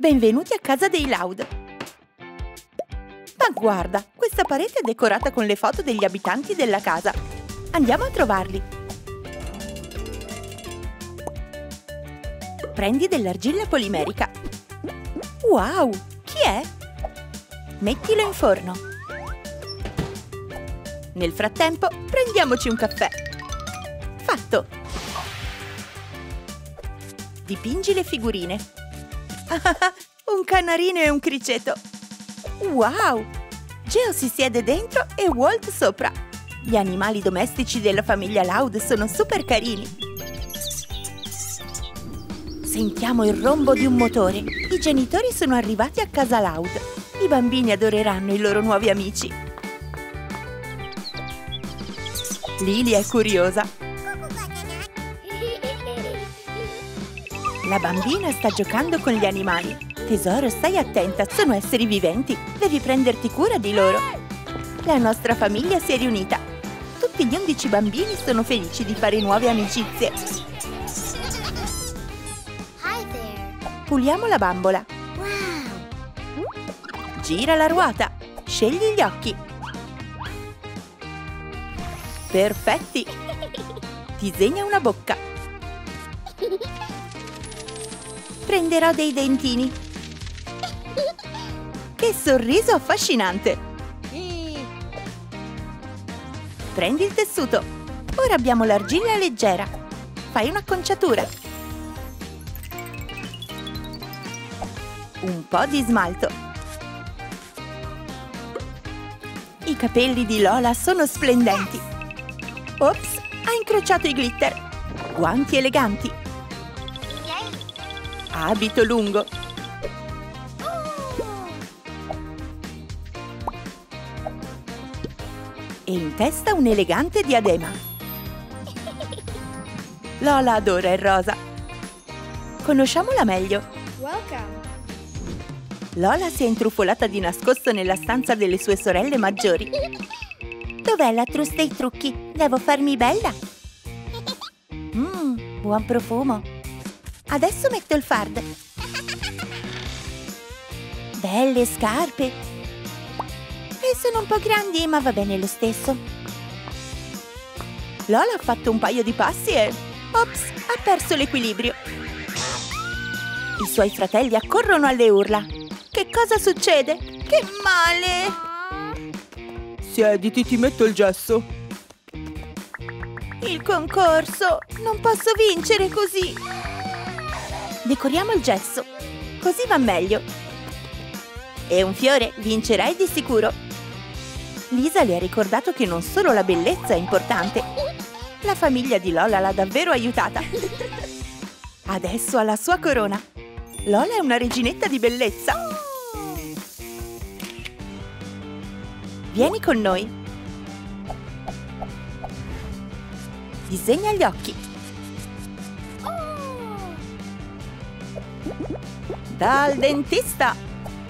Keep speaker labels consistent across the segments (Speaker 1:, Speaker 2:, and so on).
Speaker 1: Benvenuti a casa dei Loud! Ma guarda, questa parete è decorata con le foto degli abitanti della casa. Andiamo a trovarli. Prendi dell'argilla polimerica. Wow! Chi è? Mettilo in forno. Nel frattempo, prendiamoci un caffè. Fatto! Dipingi le figurine. Un canarino e un criceto. Wow! Geo si siede dentro e Walt sopra. Gli animali domestici della famiglia Loud sono super carini. Sentiamo il rombo di un motore. I genitori sono arrivati a casa Loud. I bambini adoreranno i loro nuovi amici. Lily è curiosa. La bambina sta giocando con gli animali. Tesoro, stai attenta, sono esseri viventi. Devi prenderti cura di loro. La nostra famiglia si è riunita. Tutti gli 11 bambini sono felici di fare nuove amicizie. Puliamo la bambola. Gira la ruota. Scegli gli occhi. Perfetti. Disegna una bocca. Prenderò dei dentini. Che sorriso affascinante! Prendi il tessuto. Ora abbiamo l'argilla leggera. Fai un'acconciatura. Un po' di smalto. I capelli di Lola sono splendenti. Ops, ha incrociato i glitter. Guanti eleganti. Abito lungo. E in testa un elegante diadema. Lola adora il rosa. Conosciamola meglio.
Speaker 2: Welcome.
Speaker 1: Lola si è intrufolata di nascosto nella stanza delle sue sorelle maggiori. Dov'è la trousse dei trucchi? Devo farmi bella? Buon profumo. Adesso metto il fard. Belle scarpe. E sono un po' grandi, ma va bene lo stesso. Lola ha fatto un paio di passi e... Ops, ha perso l'equilibrio. I suoi fratelli accorrono alle urla. Che cosa succede? Che male! Siediti, ti metto il gesso. Il concorso! Non posso vincere così! Decoriamo il gesso. Così va meglio. E un fiore, vincerai di sicuro. Lisa le ha ricordato che non solo la bellezza è importante. La famiglia di Lola l'ha davvero aiutata. Adesso ha la sua corona. Lola è una reginetta di bellezza. Vieni con noi. Disegna gli occhi. Dal dentista.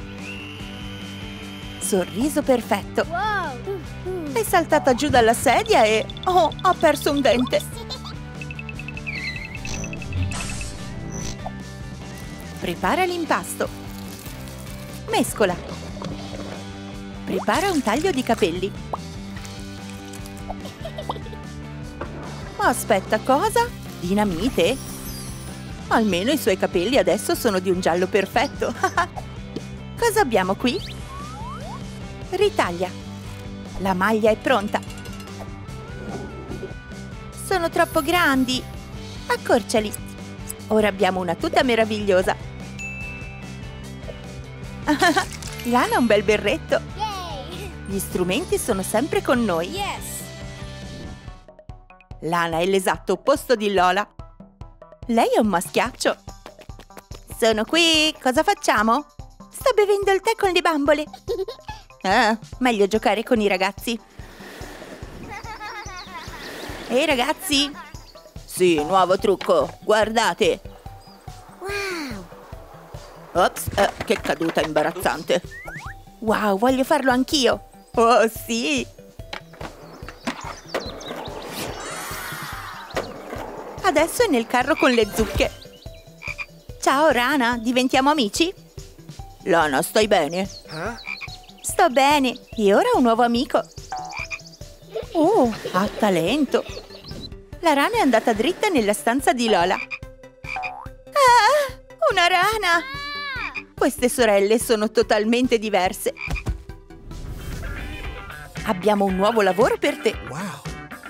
Speaker 1: Sorriso perfetto. È saltata giù dalla sedia e... Oh, ha perso un dente. Prepara l'impasto. Mescola. Prepara un taglio di capelli. Aspetta, cosa? Dinamite? Almeno i suoi capelli adesso sono di un giallo perfetto. Cosa abbiamo qui? Ritaglia. La maglia è pronta. Sono troppo grandi. Accorciali. Ora abbiamo una tuta meravigliosa. Lana ha un bel berretto. Gli strumenti sono sempre con noi. Lana è l'esatto opposto di Lola. Lei è un maschiaccio. Sono qui. Cosa facciamo? Sto bevendo il tè con le bambole. Meglio giocare con i ragazzi. Ehi ragazzi! Sì, nuovo trucco, guardate! Wow! Ops, che caduta imbarazzante! Wow, voglio farlo anch'io! Oh sì! Adesso è nel carro con le zucche. Ciao Rana, diventiamo amici? Lana, stai bene? Sto bene. E ora un nuovo amico. Oh, ha talento. La rana è andata dritta nella stanza di Lola. Ah, una rana! Queste sorelle sono totalmente diverse. Abbiamo un nuovo lavoro per te.
Speaker 2: Wow.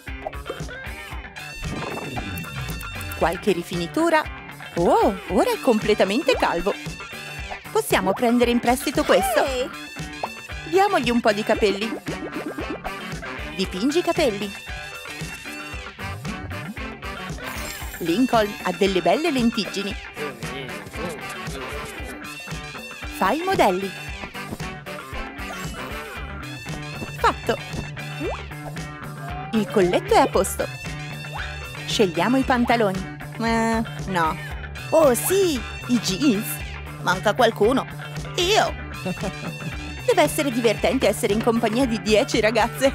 Speaker 1: Qualche rifinitura. Oh, ora è completamente calvo. Possiamo prendere in prestito questo? Diamogli un po' di capelli. Dipingi i capelli. Lincoln ha delle belle lentiggini. Fai i modelli. Fatto. Il colletto è a posto. Scegliamo i pantaloni. No. Oh sì, i jeans. Manca qualcuno. Io. Deve essere divertente essere in compagnia di 10 ragazze.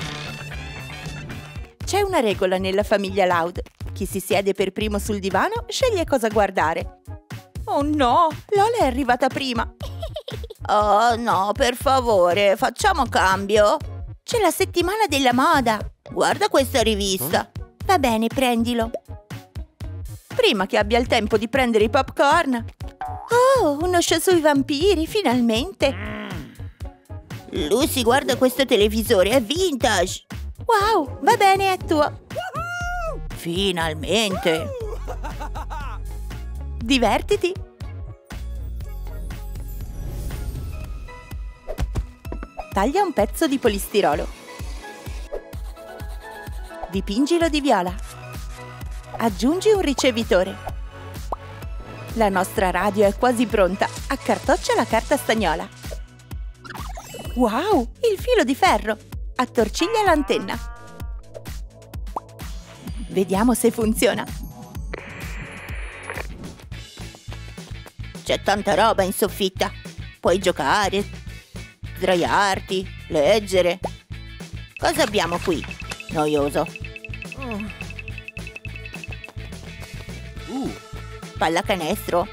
Speaker 1: C'è una regola nella famiglia Loud. Chi si siede per primo sul divano sceglie cosa guardare. Oh no, Lola è arrivata prima. Oh no, per favore, facciamo cambio. C'è la settimana della moda. Guarda questa rivista. Va bene, prendilo. Prima che abbia il tempo di prendere i popcorn. Oh, uno show sui vampiri, finalmente. Lucy, guarda questo televisore, è vintage. Wow, va bene, è tuo. Finalmente. Divertiti. Taglia un pezzo di polistirolo. Dipingilo di viola. Aggiungi un ricevitore. La nostra radio è quasi pronta. Accartoccia la carta stagnola. Wow, il filo di ferro. Attorciglia l'antenna. Vediamo se funziona. C'è tanta roba in soffitta. Puoi giocare, sdraiarti, leggere. Cosa abbiamo qui? Noioso. Pallacanestro.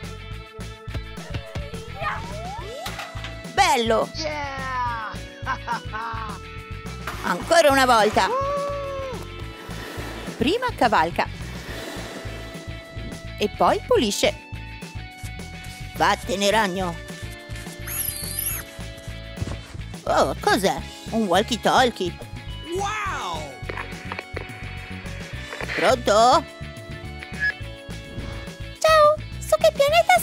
Speaker 1: Bello! Ancora una volta. Prima cavalca. E poi pulisce. Vattene, ragno. Oh, cos'è? Un walkie-talkie.
Speaker 2: Wow!
Speaker 1: Pronto? Ciao, su che pianeta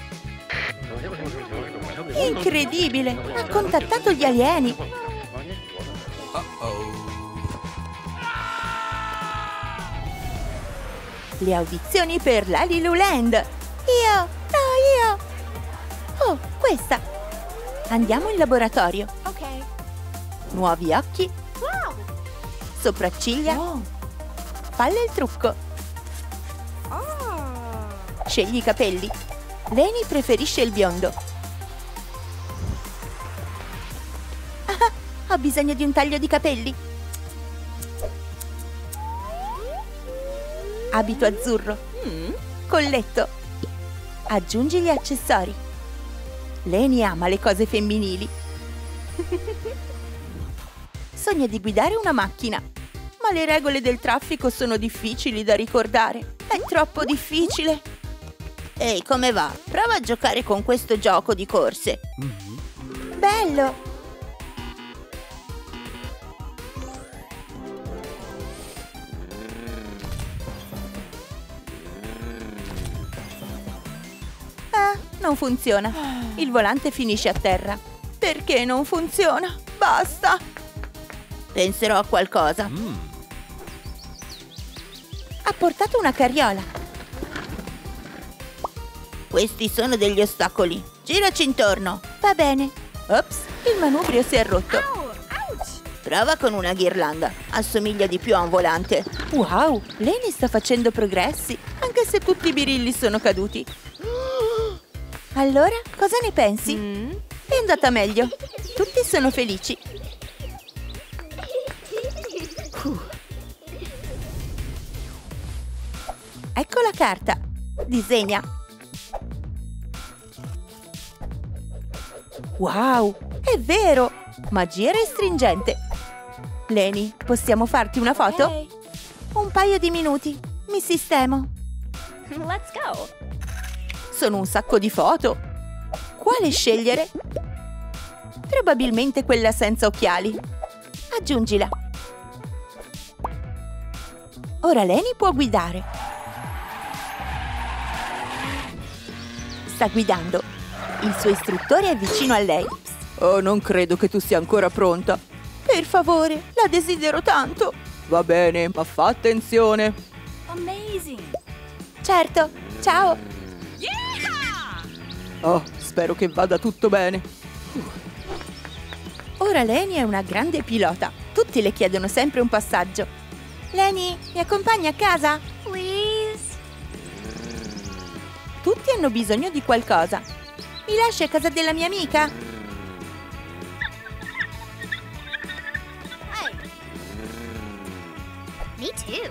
Speaker 1: sei? Incredibile! Ha contattato gli alieni. Le audizioni per l'Aliluland. Io! Oh, questa! Andiamo in laboratorio.
Speaker 3: Ok.
Speaker 1: Nuovi occhi.
Speaker 3: Wow.
Speaker 1: Sopracciglia. Falle il trucco. Scegli i capelli. Leni preferisce il biondo. Ah, ho bisogno di un taglio di capelli. Abito azzurro. Colletto. Aggiungi gli accessori. Leni ama le cose femminili. Sogna di guidare una macchina. Ma le regole del traffico sono difficili da ricordare. È troppo difficile. Ehi, come va? Prova a giocare con questo gioco di corse. Bello! Non funziona. Il volante finisce a terra. Perché non funziona? Basta! Penserò a qualcosa. Ha portato una carriola. Questi sono degli ostacoli. Giraci intorno. Va bene. Ops, il manubrio si è rotto. Prova con una ghirlanda. Assomiglia di più a un volante. Wow, Leni sta facendo progressi, anche se tutti i birilli sono caduti. Allora, cosa ne pensi? È andata meglio. Tutti sono felici. Ecco la carta. Disegna. Wow, è vero! Magia restringente. Leni, possiamo farti una foto?
Speaker 2: Okay.
Speaker 1: Un paio di minuti, mi sistemo.
Speaker 2: Let's go.
Speaker 1: Sono un sacco di foto. Quale scegliere? Probabilmente quella senza occhiali. Aggiungila. Ora Leni può guidare. Sta guidando. Il suo istruttore è vicino a lei. Oh, non credo che tu sia ancora pronta. Per favore, la desidero tanto. Va bene, ma fa attenzione.
Speaker 2: Amazing.
Speaker 1: Certo, ciao.
Speaker 2: Yeah!
Speaker 1: Oh, spero che vada tutto bene. Ora Leni è una grande pilota. Tutti le chiedono sempre un passaggio. Leni, mi accompagni a casa?
Speaker 2: Please.
Speaker 1: Tutti hanno bisogno di qualcosa. Mi lasci a casa della mia amica?
Speaker 2: Hey. Me too.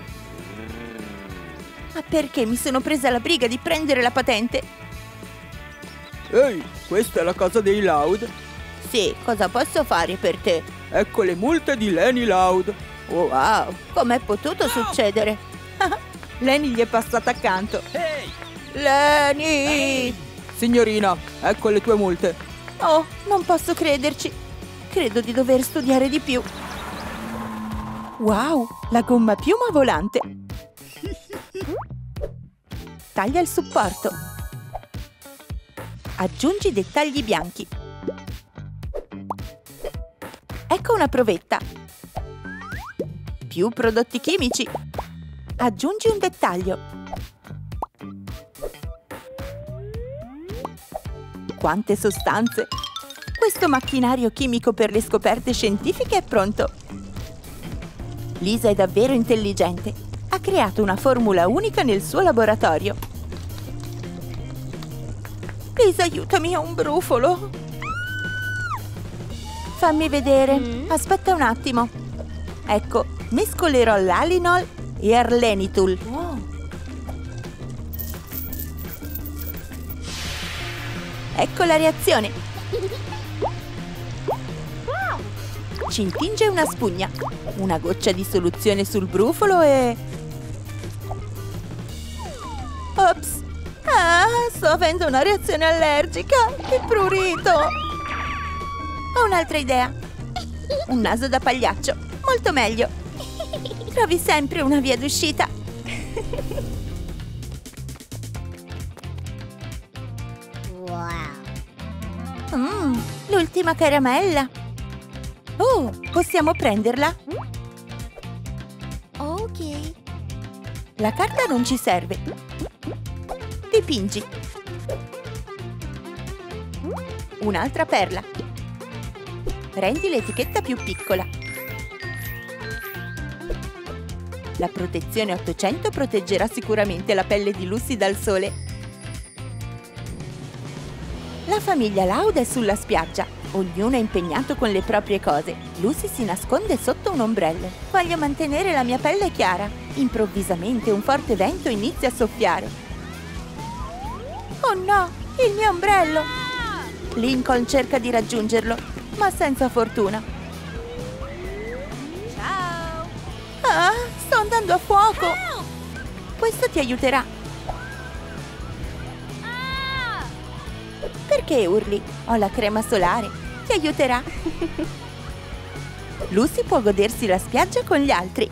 Speaker 1: Ma perché mi sono presa la briga di prendere la patente?
Speaker 3: Ehi, questa è la casa dei Loud.
Speaker 1: Sì, cosa posso fare per te?
Speaker 3: Ecco le multe di Leni Loud.
Speaker 1: Oh, wow, com'è potuto succedere? Leni gli è passata accanto.
Speaker 3: Ehi!
Speaker 1: Leni!
Speaker 3: Signorina, ecco le tue multe.
Speaker 1: Oh, non posso crederci. Credo di dover studiare di più. Wow, la gomma piuma volante. Taglia il supporto. Aggiungi dettagli bianchi. Ecco una provetta. Più prodotti chimici. Aggiungi un dettaglio. Quante sostanze! Questo macchinario chimico per le scoperte scientifiche è pronto. Lisa è davvero intelligente. Ha creato una formula unica nel suo laboratorio. Lisa, aiutami, ho un brufolo. Fammi vedere. Aspetta un attimo. Ecco, mescolerò l'alinol e arlenitul.
Speaker 2: Wow.
Speaker 1: Ecco la reazione. Ci intinge una spugna, una goccia di soluzione sul brufolo e... Ops! Ah, sto avendo una reazione allergica! Che prurito! Ho un'altra idea. Un naso da pagliaccio, molto meglio. Trovi sempre una via d'uscita.
Speaker 2: Wow.
Speaker 1: L'ultima caramella. Oh, possiamo prenderla?
Speaker 2: Ok.
Speaker 1: La carta non ci serve. Dipingi. Un'altra perla. Rendi l'etichetta più piccola. La protezione 800 proteggerà sicuramente la pelle di Lucy dal sole. La famiglia Loud è sulla spiaggia. Ognuno è impegnato con le proprie cose. Lucy si nasconde sotto un ombrello. Voglio mantenere la mia pelle chiara. Improvvisamente un forte vento inizia a soffiare. Oh no, il mio ombrello! Lincoln cerca di raggiungerlo, ma senza fortuna.
Speaker 2: Ciao.
Speaker 1: Ah, sto andando a fuoco! Questo ti aiuterà.
Speaker 2: Ah!
Speaker 1: Perché urli? Ho la crema solare. Ti aiuterà. Lucy può godersi la spiaggia con gli altri.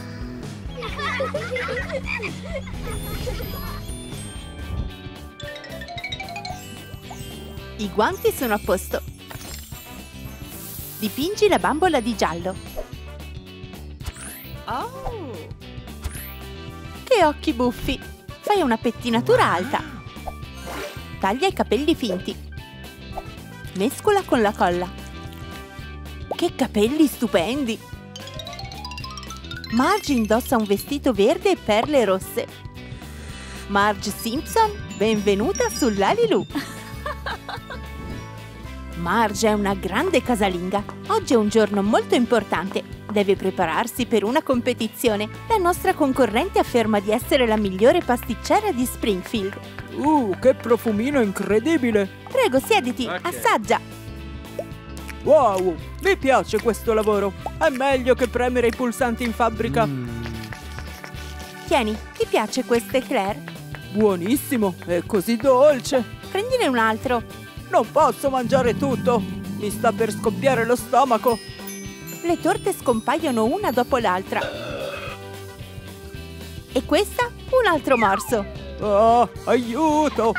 Speaker 1: I guanti sono a posto. Dipingi la bambola di giallo.
Speaker 2: Oh.
Speaker 1: Che occhi buffi! Fai una pettinatura alta. Taglia i capelli finti. Mescola con la colla. Che capelli stupendi! Marge indossa un vestito verde e perle rosse. Marge Simpson, benvenuta sull'Alilu! Marge è una grande casalinga. Oggi è un giorno molto importante. Deve prepararsi per una competizione. La nostra concorrente afferma di essere la migliore pasticcera di Springfield.
Speaker 3: Che profumino incredibile!
Speaker 1: Prego, siediti,
Speaker 3: Ok.
Speaker 1: assaggia.
Speaker 3: Wow, mi piace questo lavoro. È meglio che premere i pulsanti in fabbrica.
Speaker 1: Tieni, ti piace questo eclair?
Speaker 3: Buonissimo, è così dolce.
Speaker 1: Prendine un altro.
Speaker 3: Non posso mangiare tutto. Mi sta per scoppiare lo stomaco.
Speaker 1: Le torte scompaiono una dopo l'altra. E questa? Un altro morso.
Speaker 3: Oh, aiuto!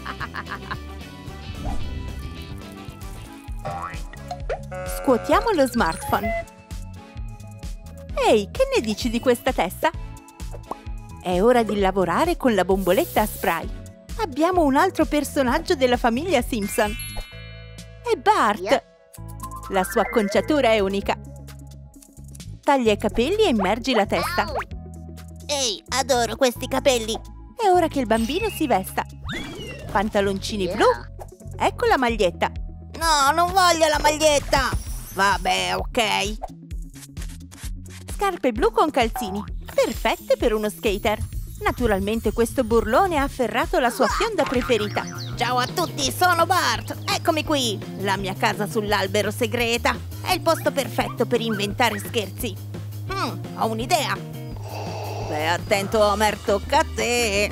Speaker 1: Scuotiamo lo smartphone. Ehi, che ne dici di questa testa? È ora di lavorare con la bomboletta a spray. Abbiamo un altro personaggio della famiglia Simpson. È Bart! La sua acconciatura è unica. Taglia i capelli e immergi la testa.
Speaker 2: Ehi, adoro questi capelli.
Speaker 1: È ora che il bambino si vesta. Pantaloncini blu. Ecco la maglietta.
Speaker 2: No, non voglio la maglietta. Vabbè, ok.
Speaker 1: Scarpe blu con calzini. Perfette per uno skater. Naturalmente questo burlone ha afferrato la sua fionda preferita.
Speaker 2: Ciao a tutti, sono Bart. Eccomi qui.
Speaker 1: La mia casa sull'albero segreta.
Speaker 2: È il posto perfetto per inventare scherzi. Ho un'idea.
Speaker 1: Beh, attento Homer, tocca a te.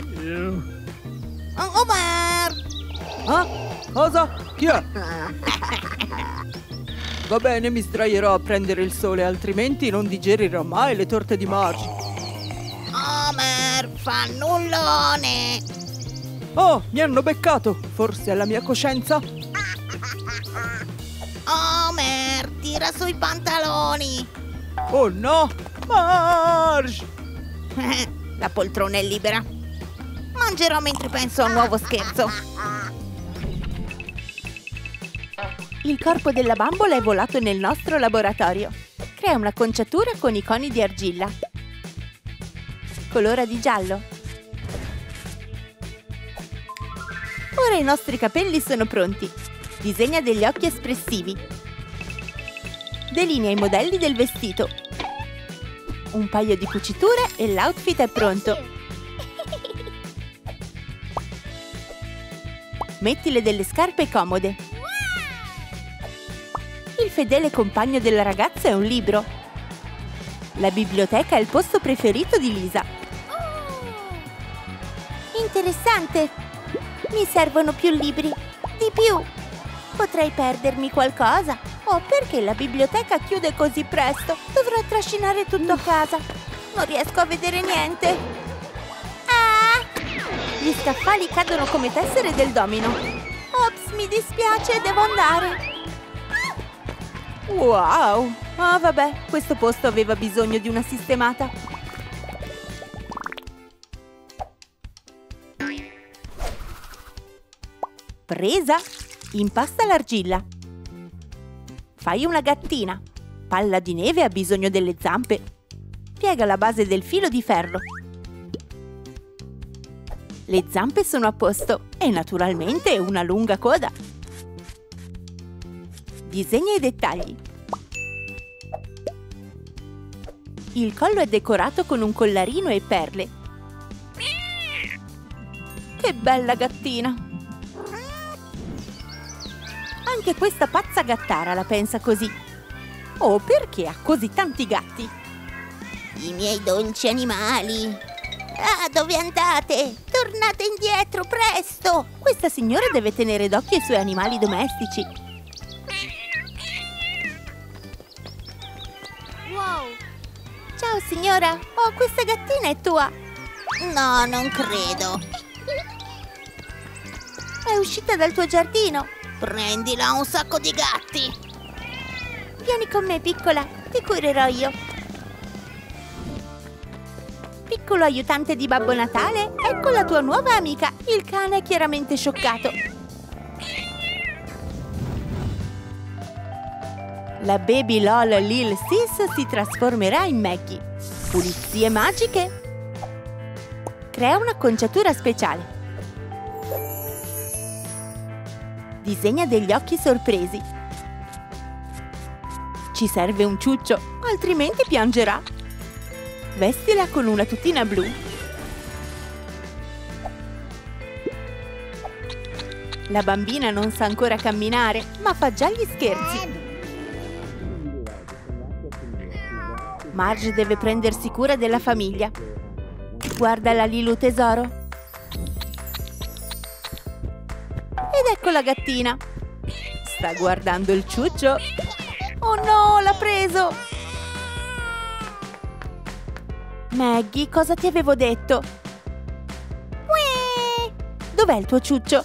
Speaker 2: Homer!
Speaker 3: Ah? Cosa? Chi è? Va bene, mi sdraierò a prendere il sole, altrimenti non digerirò mai le torte di Marge.
Speaker 2: Homer, fannullone!
Speaker 3: Oh, mi hanno beccato! Forse è la mia coscienza?
Speaker 2: Homer, tira sui pantaloni!
Speaker 3: Oh no! Marge!
Speaker 2: La poltrona è libera. Mangerò mentre penso a un nuovo scherzo.
Speaker 1: Il corpo della bambola è volato nel nostro laboratorio. Crea una conciatura con i coni di argilla. Colora di giallo. Ora i nostri capelli sono pronti. Disegna degli occhi espressivi. Delinea i modelli del vestito. Un paio di cuciture e l'outfit è pronto. Mettile delle scarpe comode. Il fedele compagno della ragazza è un libro. La biblioteca è il posto preferito di Lisa.
Speaker 2: Interessante. Mi servono più libri. Di più. Potrei perdermi qualcosa. Oh, perché la biblioteca chiude così presto? Dovrò trascinare tutto a casa. Non riesco a vedere niente. Ah!
Speaker 1: Gli scaffali cadono come tessere del domino.
Speaker 2: Ops, mi dispiace, devo andare.
Speaker 1: Wow! Ah, vabbè, questo posto aveva bisogno di una sistemata. Presa! Impasta l'argilla. Fai una gattina. Palla di neve ha bisogno delle zampe. Piega la base del filo di ferro. Le zampe sono a posto e naturalmente una lunga coda. Disegna i dettagli. Il collo è decorato con un collarino e perle. Che bella gattina! Anche questa pazza gattara la pensa così. Oh, perché ha così tanti gatti?
Speaker 2: I miei dolci animali. Ah, dove andate? Tornate indietro, presto!
Speaker 1: Questa signora deve tenere d'occhio i suoi animali domestici.
Speaker 2: Ciao signora, oh, questa gattina è tua. No, non credo.
Speaker 1: È uscita dal tuo giardino.
Speaker 2: Prendila, un sacco di gatti.
Speaker 1: Vieni con me, piccola, ti curerò io. Piccolo aiutante di Babbo Natale, ecco la tua nuova amica. Il cane è chiaramente scioccato. La baby LOL Lil Sis si trasformerà in Maggie. Pulizie magiche. Crea un'acconciatura speciale. Disegna degli occhi sorpresi. Ci serve un ciuccio, altrimenti piangerà. Vestila con una tutina blu. La bambina non sa ancora camminare, ma fa già gli scherzi. Marge deve prendersi cura della famiglia. Guarda la Lilù, tesoro. Ed ecco la gattina. Sta guardando il ciuccio. Oh no, l'ha preso! Maggie, cosa ti avevo detto? Dov'è il tuo ciuccio?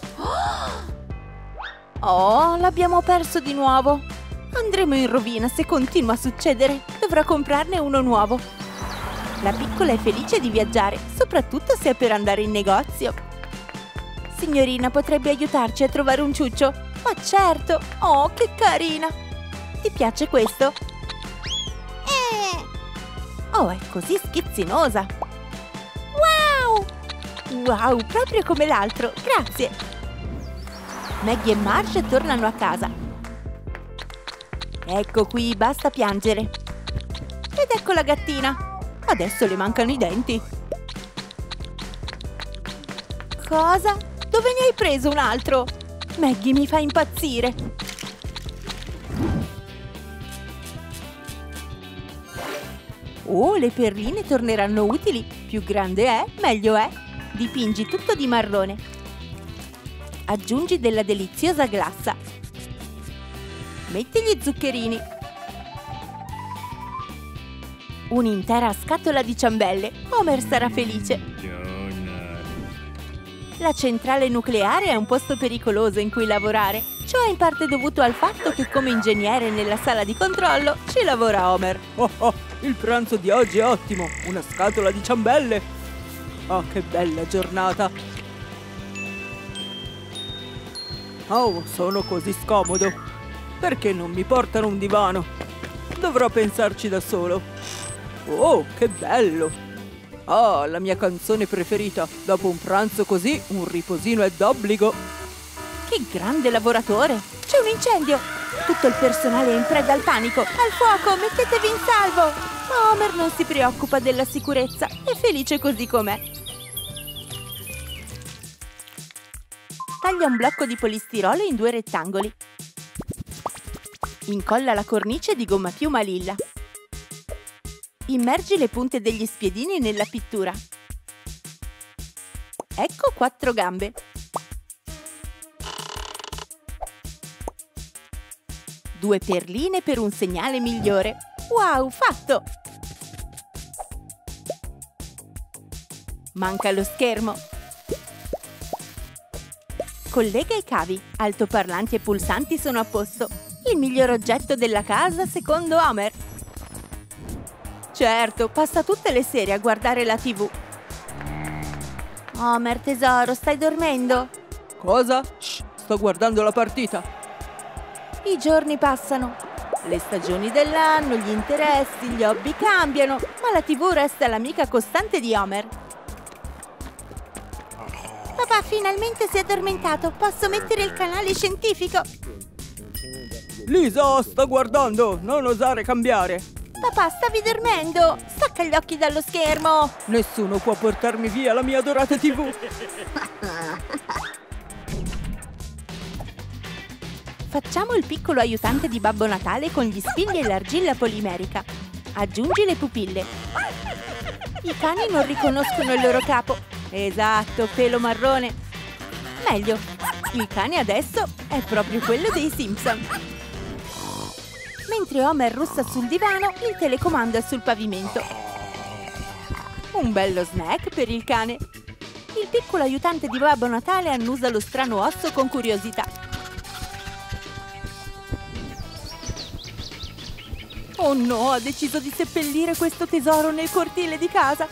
Speaker 1: Oh, l'abbiamo perso di nuovo. Andremo in rovina se continua a succedere. Dovrò comprarne uno nuovo. La piccola è felice di viaggiare, soprattutto se è per andare in negozio. Signorina, potrebbe aiutarci a trovare un ciuccio? Ma certo! Oh, che carina! Ti piace questo? Oh, è così schizzinosa! Wow! Wow, proprio come l'altro! Grazie! Maggie e Marge tornano a casa. Ecco qui, basta piangere. Ed ecco la gattina. Adesso le mancano i denti. Cosa? Dove ne hai preso un altro? Maggie mi fa impazzire. Oh, le perline torneranno utili. Più grande è, meglio è. Dipingi tutto di marrone. Aggiungi della deliziosa glassa. Metti gli zuccherini. Un'intera scatola di ciambelle. Homer sarà felice. La centrale nucleare è un posto pericoloso in cui lavorare. Ciò è in parte dovuto al fatto che come ingegnere nella sala di controllo ci lavora Homer.
Speaker 3: Oh, oh, il pranzo di oggi è ottimo! Una scatola di ciambelle! Oh, che bella giornata! Oh, sono così scomodo! Perché non mi portano un divano? Dovrò pensarci da solo. Oh, che bello! Ah, la mia canzone preferita! Dopo un pranzo così, un riposino è d'obbligo!
Speaker 1: Che grande lavoratore! C'è un incendio! Tutto il personale è in preda al panico! Al fuoco! Mettetevi in salvo! Ma Homer non si preoccupa della sicurezza! È felice così com'è! Taglia un blocco di polistirolo in 2 rettangoli. Incolla la cornice di gomma piuma lilla. Immergi le punte degli spiedini nella pittura. Ecco 4 gambe. Due perline per un segnale migliore. Wow, fatto! Manca lo schermo. Collega i cavi. Altoparlanti e pulsanti sono a posto. Il miglior oggetto della casa secondo Homer. Certo, passa tutte le sere a guardare la TV. Homer, tesoro, stai dormendo?
Speaker 3: Cosa? Shh, sto guardando la partita.
Speaker 1: I giorni passano. Le stagioni dell'anno, gli interessi, gli hobby cambiano, ma la TV resta l'amica costante di Homer.
Speaker 2: Papà finalmente si è addormentato. Posso mettere il canale scientifico?
Speaker 3: Lisa, sto guardando! Non osare cambiare!
Speaker 2: Papà, stavi dormendo? Stacca gli occhi dallo schermo!
Speaker 3: Nessuno può portarmi via la mia adorata TV!
Speaker 1: Facciamo il piccolo aiutante di Babbo Natale con gli spilli e l'argilla polimerica. Aggiungi le pupille. I cani non riconoscono il loro capo. Esatto, pelo marrone. Meglio, il cane adesso è proprio quello dei Simpson. Mentre Homer russa sul divano, il telecomando è sul pavimento. Un bello snack per il cane. Il piccolo aiutante di Babbo Natale annusa lo strano osso con curiosità. Oh no, ha deciso di seppellire questo tesoro nel cortile di casa.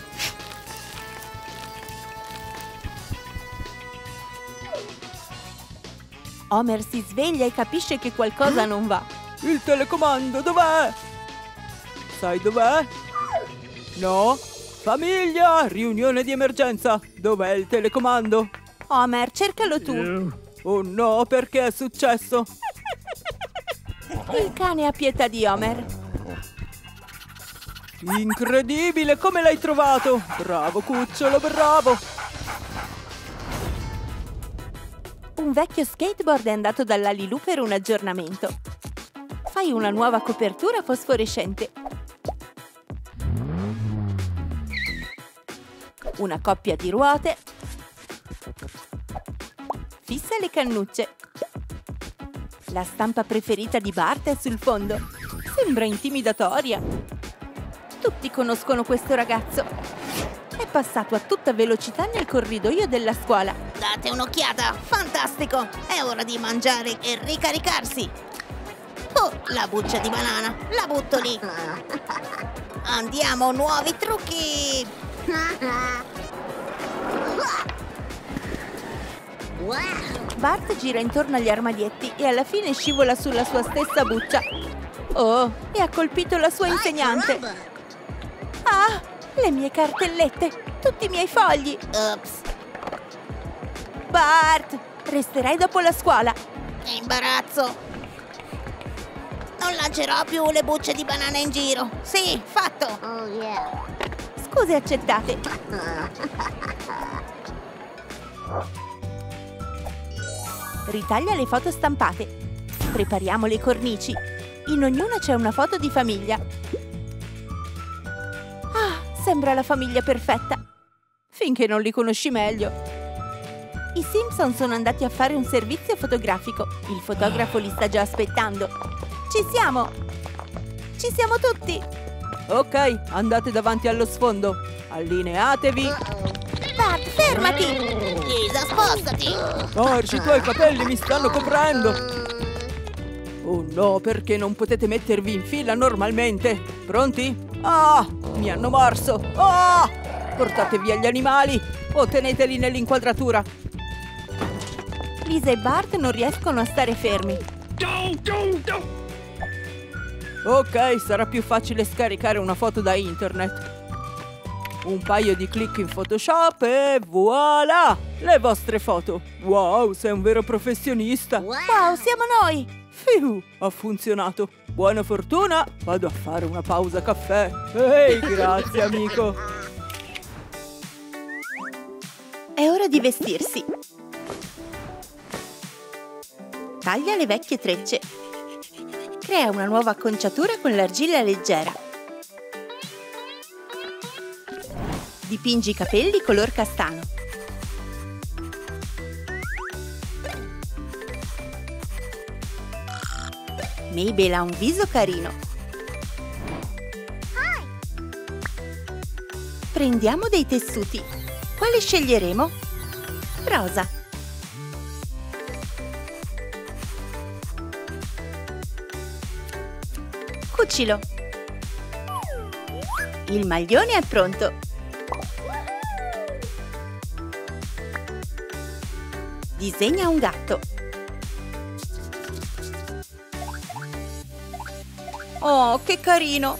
Speaker 1: Homer si sveglia e capisce che qualcosa non va.
Speaker 3: Il telecomando, dov'è? Sai dov'è? No? Famiglia! Riunione di emergenza! Dov'è il telecomando?
Speaker 1: Homer, cercalo tu.
Speaker 3: Oh no, perché è successo?
Speaker 1: Il cane ha pietà di Homer.
Speaker 3: Incredibile, come l'hai trovato? Bravo cucciolo, bravo!
Speaker 1: Un vecchio skateboard è andato dalla Lilù per un aggiornamento. Fai una nuova copertura fosforescente. una coppia di ruote. Fissa le cannucce. La stampa preferita di Bart è sul fondo. Sembra intimidatoria. Tutti conoscono questo ragazzo. È passato a tutta velocità nel corridoio della scuola.
Speaker 2: Date un'occhiata! Fantastico! È ora di mangiare e ricaricarsi! Oh, la buccia di banana! La butto lì! Andiamo, nuovi trucchi!
Speaker 1: Bart gira intorno agli armadietti e alla fine scivola sulla sua stessa buccia. Oh, e ha colpito la sua insegnante. Ah, le mie cartellette, tutti i miei fogli.
Speaker 2: Ops!
Speaker 1: Bart, resterai dopo la scuola.
Speaker 2: Che imbarazzo! Non lancerò più le bucce di banana in giro. Sì, fatto!
Speaker 1: Scuse accettate. Ritaglia le foto stampate. Prepariamo le cornici. In ognuna c'è una foto di famiglia. Ah, sembra la famiglia perfetta. Finché non li conosci meglio. I Simpson sono andati a fare un servizio fotografico. Il fotografo li sta già aspettando. Ci siamo! Ci siamo tutti! Ok, andate davanti allo sfondo. Allineatevi.
Speaker 2: Bart, fermati! Lisa, spostati!
Speaker 3: Marci, i tuoi capelli mi stanno coprendo. Oh no, perché non potete mettervi in fila normalmente? Pronti? Ah, mi hanno morso. Ah! Portate via gli animali o teneteli nell'inquadratura.
Speaker 1: Lisa e Bart non riescono a stare fermi.
Speaker 3: Ok, sarà più facile scaricare una foto da internet. Un paio di clic in Photoshop e voilà! Le vostre foto. Wow, sei un vero professionista.
Speaker 1: Wow, siamo noi!
Speaker 3: Fiu, ha funzionato. Buona fortuna, vado a fare una pausa caffè. Ehi, grazie amico.
Speaker 1: È ora di vestirsi. Taglia le vecchie trecce. Crea una nuova acconciatura con l'argilla leggera. Dipingi i capelli color castano. Mabel ha un viso carino. Prendiamo dei tessuti. Quale sceglieremo? Rosa. Cucilo. Il maglione è pronto. Disegna un gatto. Oh, che carino!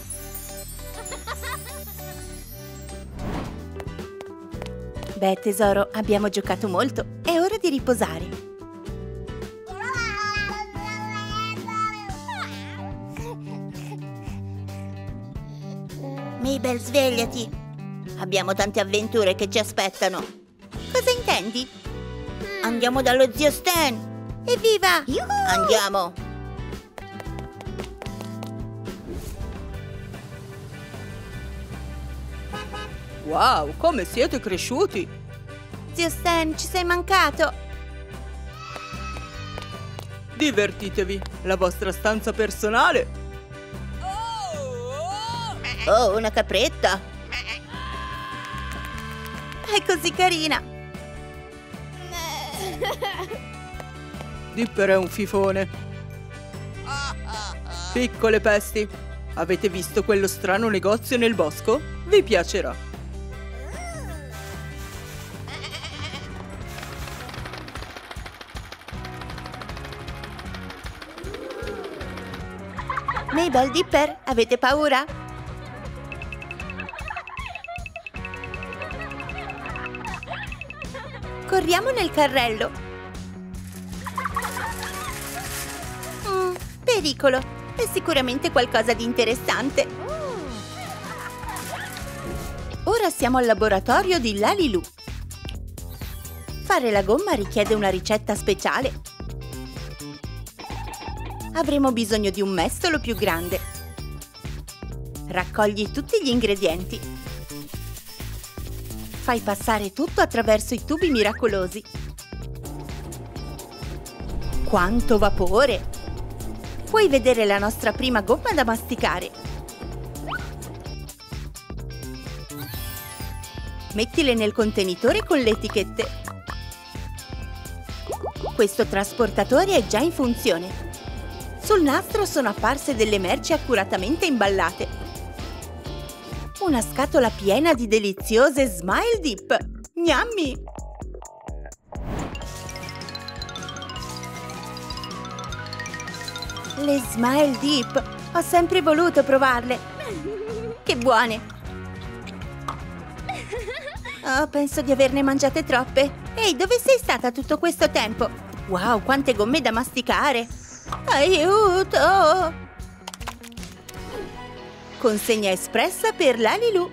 Speaker 1: Beh, tesoro, abbiamo giocato molto. È ora di riposare.
Speaker 2: Mabel, svegliati! Abbiamo tante avventure che ci aspettano.
Speaker 1: Cosa intendi?
Speaker 2: Andiamo dallo zio Stan!
Speaker 1: Evviva!
Speaker 2: Andiamo!
Speaker 3: Wow, come siete cresciuti!
Speaker 1: Zio Stan, ci sei mancato!
Speaker 3: Divertitevi, la vostra stanza personale.
Speaker 2: Oh, una capretta!
Speaker 1: È così carina!
Speaker 3: Dipper è un fifone. Piccole pesti, avete visto quello strano negozio nel bosco? Vi piacerà.
Speaker 1: Mabel, Dipper, avete paura? Corriamo nel carrello. Pericolo. È sicuramente qualcosa di interessante. Ora siamo al laboratorio di Lalilu. Fare la gomma richiede una ricetta speciale. Avremo bisogno di un mestolo più grande. Raccogli tutti gli ingredienti. Fai passare tutto attraverso i tubi miracolosi. Quanto vapore! Puoi vedere la nostra prima gomma da masticare. Mettile nel contenitore con le etichette. Questo trasportatore è già in funzione. Sul nastro sono apparse delle merci accuratamente imballate. Una scatola piena di deliziose Smile Dip! Gnammi! Le Smile Dip! Ho sempre voluto provarle! Che buone! Oh, penso di averne mangiate troppe! Ehi, dove sei stata tutto questo tempo? Wow, quante gomme da masticare! Aiuto! Consegna espressa per Lalilu.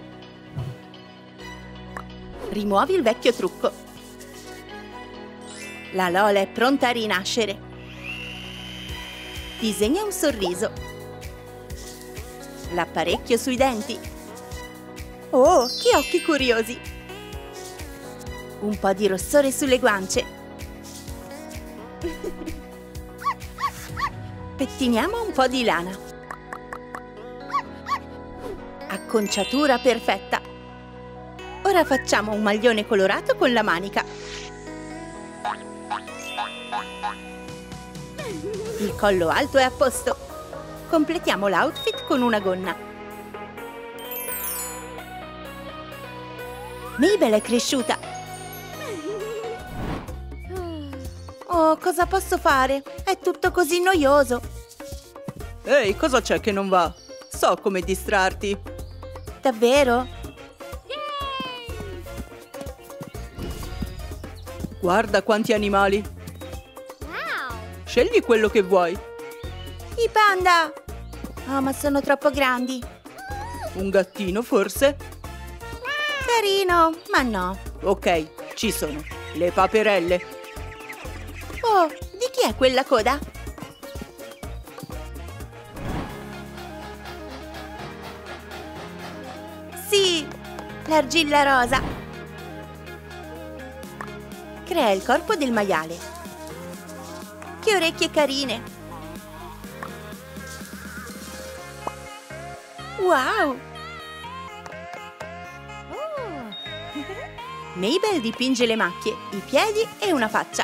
Speaker 1: Rimuovi il vecchio trucco. La Lola è pronta a rinascere. Disegna un sorriso. L'apparecchio sui denti. Oh, che occhi curiosi! Un po' di rossore sulle guance. Pettiniamo un po' di lana. Acconciatura perfetta. Ora facciamo un maglione colorato con la manica. Il collo alto è a posto. Completiamo l'outfit con una gonna. Mabel è cresciuta. Oh, cosa posso fare? È tutto così noioso.
Speaker 3: Ehi, cosa c'è che non va? So come distrarti.
Speaker 1: Davvero?
Speaker 3: Guarda quanti animali. Scegli quello che vuoi.
Speaker 1: I panda! Oh, ma sono troppo grandi.
Speaker 3: Un gattino, forse?
Speaker 1: Carino, ma no.
Speaker 3: Ok, ci sono. Le paperelle.
Speaker 1: Oh, di chi è quella coda? Sì, l'argilla rosa. Crea il corpo del maiale. Che orecchie carine! Wow! Mabel dipinge le macchie, i piedi e una faccia.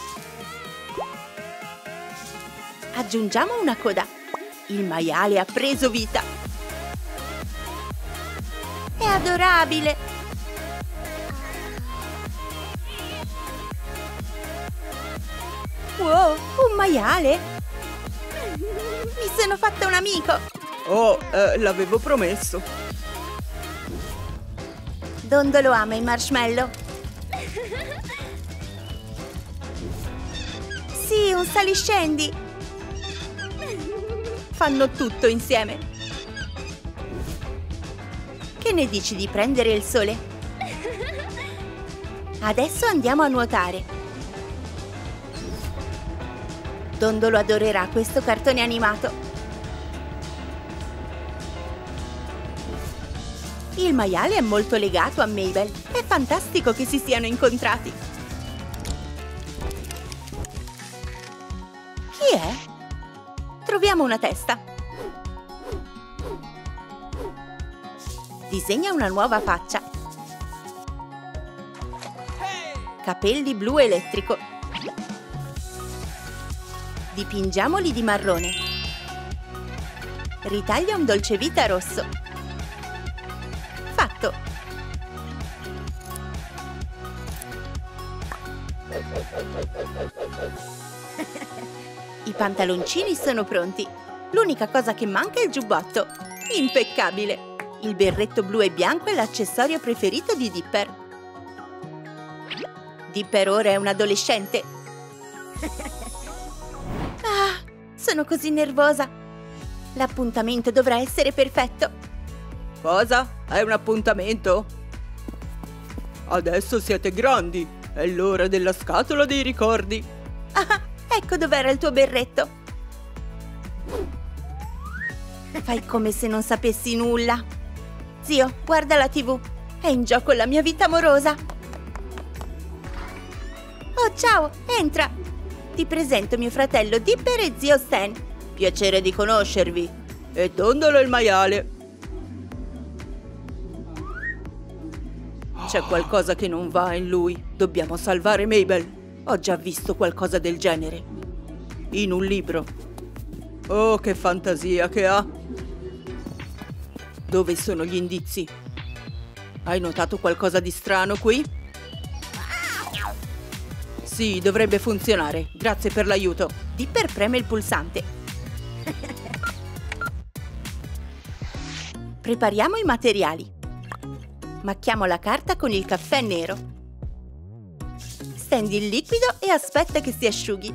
Speaker 1: Aggiungiamo una coda. Il maiale ha preso vita. È adorabile! Wow, un maiale? Mi sono fatta un amico!
Speaker 3: Oh, l'avevo promesso.
Speaker 1: Dondolo ama i marshmallow. Sì, un saliscendi! Fanno tutto insieme. Che ne dici di prendere il sole? Adesso andiamo a nuotare. Dondolo adorerà questo cartone animato. Il maiale è molto legato a Mabel. È fantastico che si siano incontrati. Chi è? Troviamo una testa. Disegna una nuova faccia. Capelli blu elettrico. Dipingiamoli di marrone. Ritaglia un dolcevita rosso. Fatto! I pantaloncini sono pronti. L'unica cosa che manca è il giubbotto. Impeccabile! Il berretto blu e bianco è l'accessorio preferito di Dipper. Dipper ora è un adolescente. Ah, sono così nervosa. L'appuntamento dovrà essere perfetto.
Speaker 3: Cosa? Hai un appuntamento? Adesso siete grandi. È l'ora della scatola dei ricordi.
Speaker 1: Ah, ecco dov'era il tuo berretto. Fai come se non sapessi nulla. Zio, guarda la TV. È in gioco la mia vita amorosa. Oh, ciao, entra. Ti presento mio fratello Dipper e zio Stan. Piacere di conoscervi.
Speaker 3: E Dondolo il maiale. C'è qualcosa che non va in lui. Dobbiamo salvare Mabel. Ho già visto qualcosa del genere. In un libro. Oh, che fantasia che ha. Dove sono gli indizi? Hai notato qualcosa di strano qui? Sì, dovrebbe funzionare. Grazie per l'aiuto.
Speaker 1: Dipper preme il pulsante. Prepariamo i materiali. Macchiamo la carta con il caffè nero. Stendi il liquido e aspetta che si asciughi.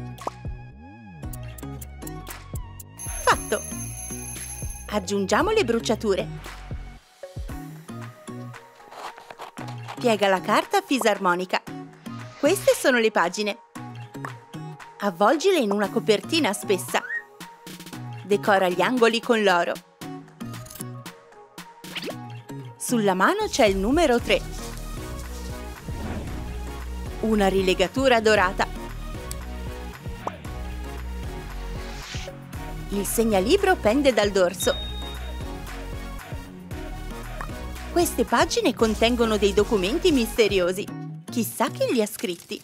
Speaker 1: Fatto! Aggiungiamo le bruciature. Piega la carta a fisarmonica. Queste sono le pagine. Avvolgile in una copertina spessa. Decora gli angoli con l'oro. Sulla mano c'è il numero 3. Una rilegatura dorata. Il segnalibro pende dal dorso. Queste pagine contengono dei documenti misteriosi. Chissà chi li ha scritti.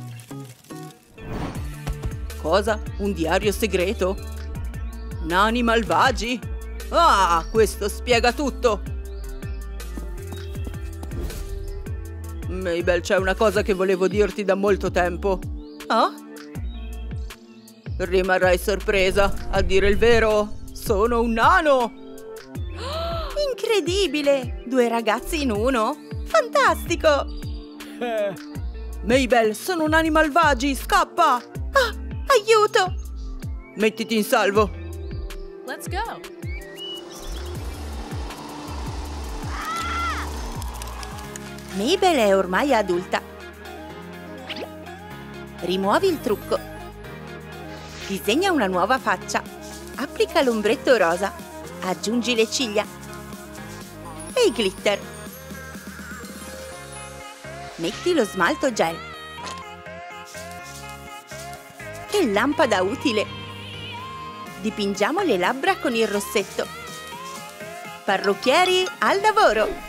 Speaker 3: Cosa? Un diario segreto? Nani malvagi? Ah, questo spiega tutto! Mabel, c'è una cosa che volevo dirti da molto tempo.
Speaker 1: Oh?
Speaker 3: Rimarrai sorpresa. A dire il vero, sono un nano!
Speaker 1: Incredibile! 2 ragazzi in uno? Fantastico!
Speaker 3: Mabel, sono nani malvagi! Scappa!
Speaker 1: Ah, aiuto!
Speaker 3: Mettiti in salvo!
Speaker 4: Let's go!
Speaker 1: Mabel è ormai adulta. Rimuovi il trucco. Disegna una nuova faccia. Applica l'ombretto rosa. Aggiungi le ciglia. E i glitter. Metti lo smalto gel. Che lampada utile! Dipingiamo le labbra con il rossetto. Parrucchieri, al lavoro!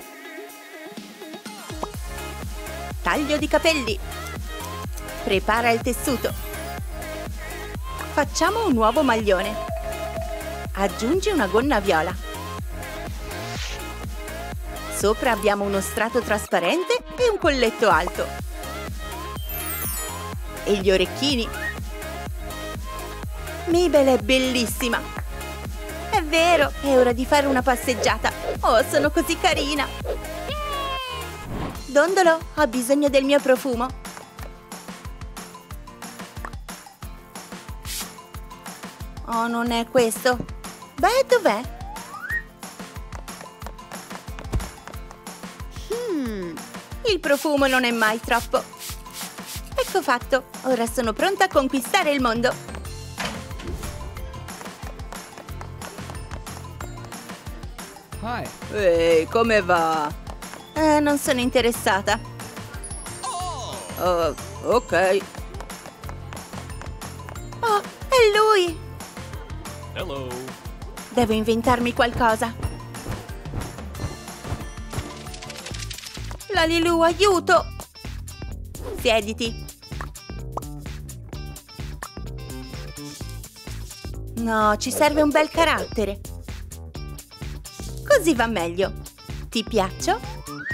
Speaker 1: Taglio di capelli. Prepara il tessuto. Facciamo un nuovo maglione. Aggiungi una gonna viola. Sopra abbiamo uno strato trasparente e un colletto alto. E gli orecchini. Mabel è bellissima. È vero, è ora di fare una passeggiata. Oh, sono così carina. Dondolo, ho bisogno del mio profumo. Oh, non è questo. Beh, dov'è? Il profumo non è mai troppo. Ecco fatto. Ora sono pronta a conquistare il mondo.
Speaker 4: Hi.
Speaker 3: Ehi, come va?
Speaker 1: Non sono interessata.
Speaker 3: Ok.
Speaker 1: Oh, è lui!
Speaker 4: Hello.
Speaker 1: Devo inventarmi qualcosa. Lalilu, aiuto! Siediti. No, ci serve un bel carattere. Così va meglio. Ti piaccio?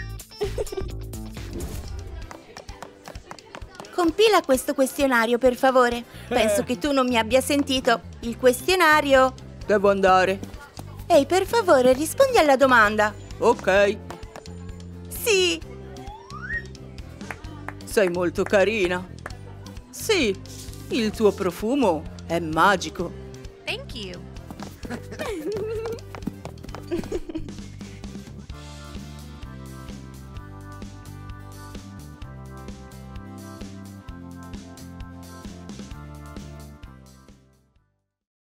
Speaker 1: Compila questo questionario, per favore. Penso che tu non mi abbia sentito. Il questionario.
Speaker 3: Devo andare.
Speaker 1: Ehi, per favore, rispondi alla domanda.
Speaker 3: Ok.
Speaker 1: Sì.
Speaker 3: Sei molto carina. Sì, il tuo profumo è magico.
Speaker 4: Thank you.